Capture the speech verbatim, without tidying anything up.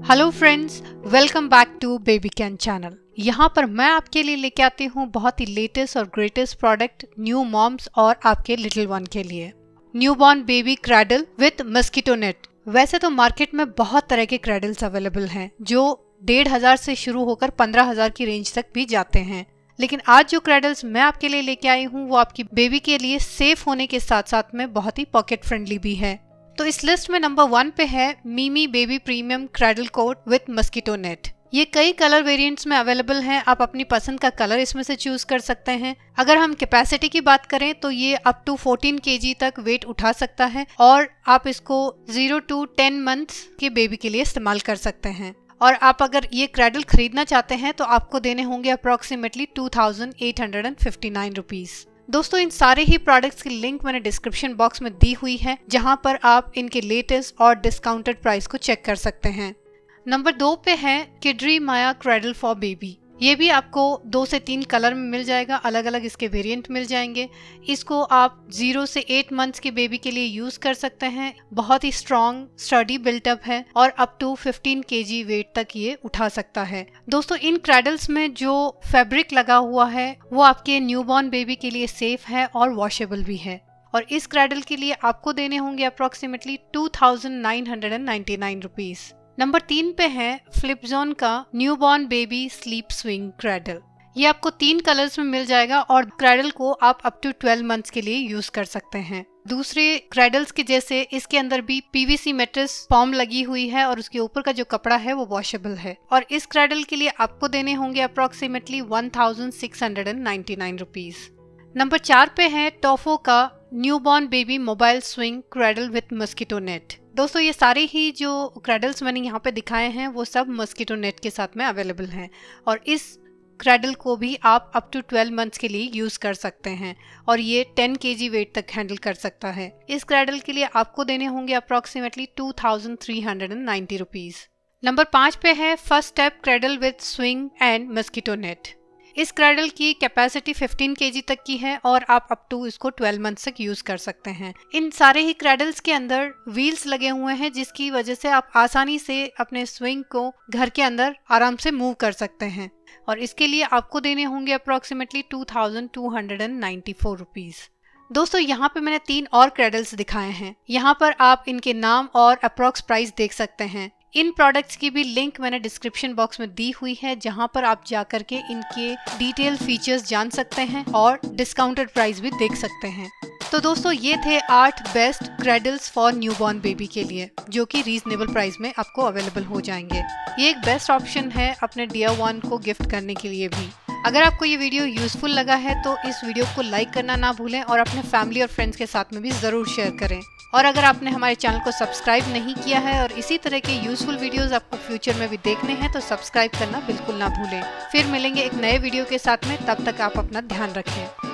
Hello friends, welcome back to baby can channel. यहाँ पर मैं आपके लिए लेके आती हूँ बहुत ही लेटेस्ट और ग्रेटेस्ट प्रोडक्ट न्यू मॉम्स और आपके लिटिल वन के लिए। Newborn baby cradle with mosquito net. वैसे तो मार्केट में बहुत तरह के क्रैडल्स अवेलेबल हैं जो डेढ़ हजार से शुरू होकर पंद्रह हजार की रेंज तक भी जाते हैं, लेकिन आज जो क्रैडल्स मैं आपके लिए लेके आई हूँ वो आपकी बेबी के लिए सेफ होने के साथ साथ में बहुत ही पॉकेट फ्रेंडली भी है। तो इस लिस्ट में नंबर वन पे है Mimi baby premium cradle cot with mosquito net. ये कई कलर वेरिएंट्स में अवेलेबल हैं, आप अपनी पसंद का कलर इसमें से चूज कर सकते हैं। अगर हम कैपेसिटी की बात करें तो ये अप टू चौदह केजी तक वेट उठा सकता है और आप इसको जीरो टू टेन मंथ्स के बेबी के लिए इस्तेमाल कर सकते हैं। और आप अगर ये क्रैडल खरीदना चाहते हैं तो आपको देने होंगे approximately two thousand eight hundred fifty nine rupees. दोस्तों, इन सारे ही प्रोडक्ट्स की लिंक मैंने डिस्क्रिप्शन बॉक्स में दी हुई है, जहां पर आप इनके लेटेस्ट और डिस्काउंटेड प्राइस को चेक कर सकते हैं। नंबर दो पे है किड्री माया क्रैडल फॉर बेबी। ये भी आपको दो से तीन कलर में मिल जाएगा, अलग अलग इसके वेरिएंट मिल जाएंगे। इसको आप जीरो से एट मंथ्स के बेबी के लिए यूज कर सकते हैं। बहुत ही स्ट्रॉन्ग स्टडी बिल्टअप है और up to fifteen KG weight तक ये उठा सकता है। दोस्तों, इन क्रैडल्स में जो फैब्रिक लगा हुआ है वो आपके न्यूबॉर्न बेबी के लिए सेफ है और वॉशेबल भी है। और इस क्रैडल के लिए आपको देने होंगे approximately two thousand nine hundred ninety nine rupees. Number तीन पे है फ्लिपजोन का newborn baby sleep swing cradle. ये आपको तीन कलर्स में मिल जाएगा और क्रैडल को आप अप टू ट्वेल्व मंथ्स के लिए यूज कर सकते हैं। दूसरे क्रैडल्स के जैसे इसके अंदर भी पीवीसी मैट्रेस फॉर्म लगी हुई है और उसके ऊपर का जो कपड़ा है वो वॉशेबल है। और इस क्रैडल के लिए आपको देने होंगे approximately one thousand six hundred ninety nine rupees. Number चार पे है टोफो का newborn baby mobile swing cradle with mosquito net. दोस्तों, ये सारे ही जो क्रैडल्स मैंने यहाँ पे दिखाए हैं वो सब मस्कीटो नेट के साथ में अवेलेबल हैं और इस क्रैडल को भी आप अप टू ट्वेल्व मंथ्स के लिए यूज कर सकते हैं और ये टेन केजी वेट तक हैंडल कर सकता है। इस क्रैडल के लिए आपको देने होंगे approximately two thousand three hundred ninety rupees. Number पाँच पे है first step cradle with swing and mosquito net. इस क्रैडल की कैपेसिटी फिफ्टीन केजी तक की है और आप अप टू इसको ट्वेल्व मंथ तक यूज कर सकते हैं। इन सारे ही क्रैडल्स के अंदर व्हील्स लगे हुए हैं जिसकी वजह से आप आसानी से अपने स्विंग को घर के अंदर आराम से मूव कर सकते हैं और इसके लिए आपको देने होंगे approximately two thousand two hundred ninety four rupees. दोस्तों, यहाँ पे मैंने तीन और क्रैडल्स दिखाए हैं, यहाँ पर आप इनके नाम और अप्रोक्स प्राइस देख सकते हैं। इन प्रोडक्ट्स की भी लिंक मैंने डिस्क्रिप्शन बॉक्स में दी हुई है, जहां पर आप जाकर के इनके डिटेल फीचर्स जान सकते हैं और डिस्काउंटेड प्राइस भी देख सकते हैं। तो दोस्तों, ये थे आठ best cradles for newborn baby के लिए जो कि रीजनेबल प्राइस में आपको अवेलेबल हो जाएंगे। ये एक बेस्ट ऑप्शन है अपने डियर वन को गिफ्ट करने के लिए भी। अगर आपको ये वीडियो यूजफुल लगा है तो इस वीडियो को लाइक करना ना भूलें और अपने फैमिली और फ्रेंड्स के साथ में भी जरूर शेयर करें। और अगर आपने हमारे चैनल को सब्सक्राइब नहीं किया है और इसी तरह के यूजफुल वीडियोस आपको फ्यूचर में भी देखने हैं तो सब्सक्राइब करना बिल्कुल ना भूलें। फिर मिलेंगे एक नए वीडियो के साथ में, तब तक आप अपना ध्यान रखें।